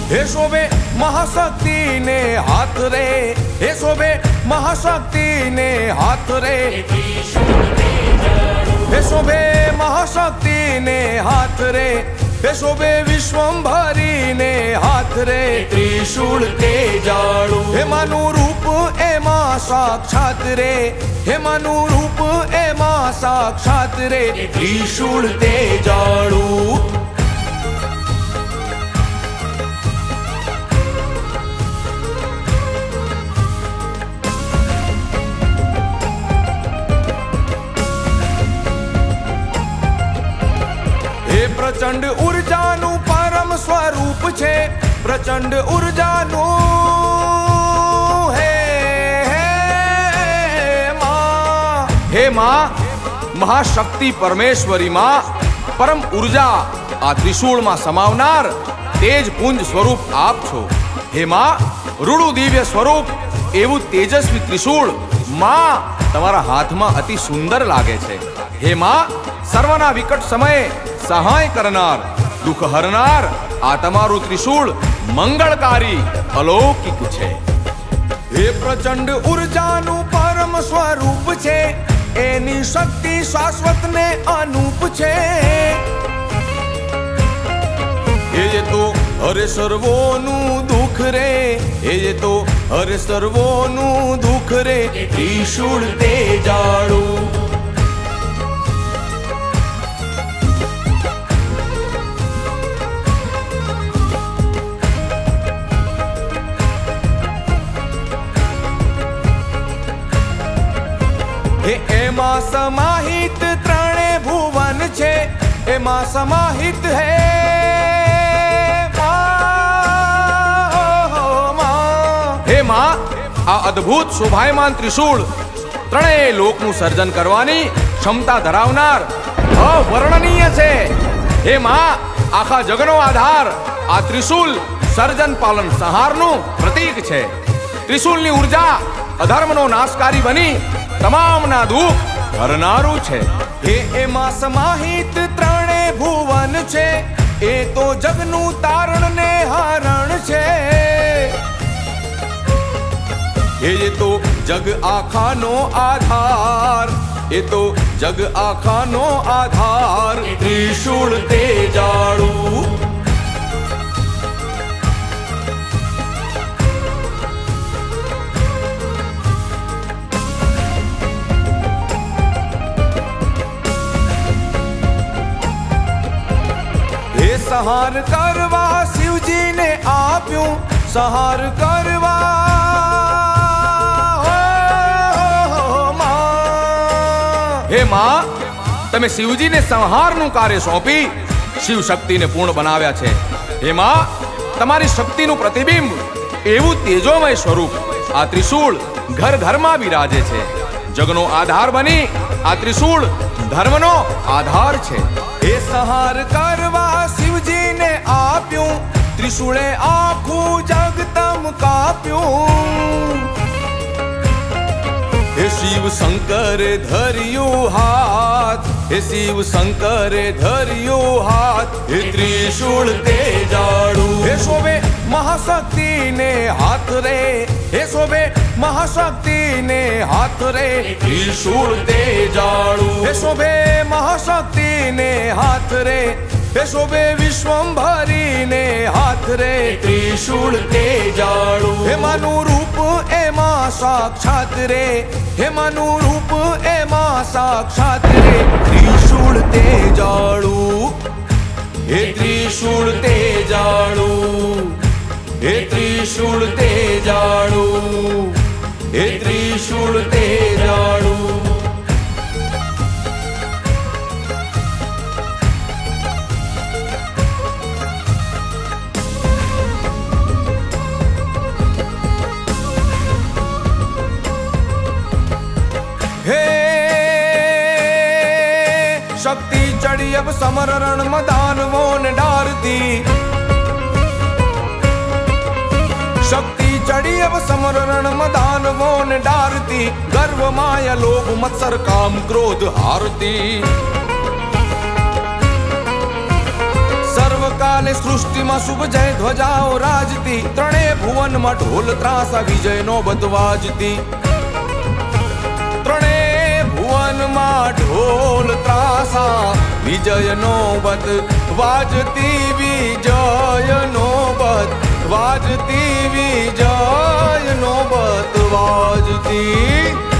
हे शोभे महाशक्ति ने हाथ रे, हे शोभे महाशक्ति ने हाथ रे, हे शोभे महाशक्ति ने हाथ रे, हे शोभे विश्वंभरी ने हाथ रे, त्रिशूल तेजाळू हे मानु रूप एमा साक्षात रे, हे मानु रूप एमा साक्षात रे, त्रिशूल तेजाळू। प्रचंड ऊर्जानु परम स्वरूप छे, प्रचंड ऊर्जानु हे मां महाशक्ति परमेश्वरी मां परम ऊर्जा आ त्रिशूल मां समावनार तेज पुंज स्वरूप आप छो। हे मां रूडू दिव्य स्वरूप एवं तेजस्वी त्रिशूल मां तमारा हाथ में अति सुंदर लागे छे। हे मां सर्वना विकट समय सहाय करनार दुख हरनार आ तमारू त्रिशूल मंगलकारी अलौकिक छे। हे प्रचंड ऊर्जानु परम स्वरूप छे, एनी शक्ति शाश्वत ने अनूप छे। ये तो हरे सर्वोनु दुख रे, ये तो हरे सर्वोनु दुख रे, त्रिशूल तेजाळू। एमा समाहित त्रणे भुवन छे, एमा समाहित है हे मां आ अद्भुत शोभायमान त्रिशूल त्रणे लोकनु सर्जन करवानी क्षमता धरावनार अवर्णनीय छे। हे मां आखा जगनो आधार आ त्रिशूल सर्जन पालन संहारनु प्रतीक छे। त्रिशूलनी ऊर्जा अधर्मनो नाशकारी बनी तमामना दुख हरनारू छे। हे एमा समाहित त्रणे भुवन छे, ए तो जगनु तारण ने हरण छे। ये तो जग आखानो आधार, ये तो जग आखानो आधार, त्रिशूल तेजाळू। संहार करवा शिवजी ने आप्यू, संहार करवा हे मां तमे शिवजी ने संहार नु कार्य सौंपी शिव शक्ति ने पूर्ण बनाव्या छे। हे मां तमारी शक्ति नु प्रतिबिंब एवं तेजोमय स्वरूप आ त्रिशूल घर घर में विराजे छे। जगनो आधार बनी आ त्रिशूल धर्मनो आधार छे। हे संहार करवा शिवजी ने आप्यू, त्रिशूले आखू जग तम काप्यू। हे शिव शंकर धरियो हाथ, हे शिव शंकर धरियो हाथ, हे त्रिशूल तेजाळू। हे शोभे महाशक्ति ने हाथ रे, हे शोभे महाशक्ति ने हाथ रे, त्रिशूल तेजाळू। हे शोभे महाशक्ति ने हाथ रे, हे शोभे विश्वंभरी ने हाथ रे, त्रिशूल तेजाळू। हे मानु रूप एमा साक्षात रे, हे मानु रूप एमा साक्षात रे, त्रिशूल तेजाळू। हे त्रिशूल तेजाळू, हे त्रिशूल तेजाळू, हे त्रिशूल तेजाळू। शक्ति चढ़ी अब समर रण में दानवों ने डार दी, शक्ति चढ़ी अब समर रण में दानवों ने डार दी। गर्व माया लोभ मत्सर काम क्रोध हारती, सर्वकाले सृष्टि સૃષ્ટિમાં શુભ જય ધ્વજાઓ રાજતી, ત્રણે ભુવનમાં ઢોલ ત્રાસા વિજયનો બત વાજતી. ત્રણે ભુવનમાં ઢોલ ત્રાસા વિજયનો બત વાજતી, વિજયનો બત વાજતી, વિજયનો બત વાજતી.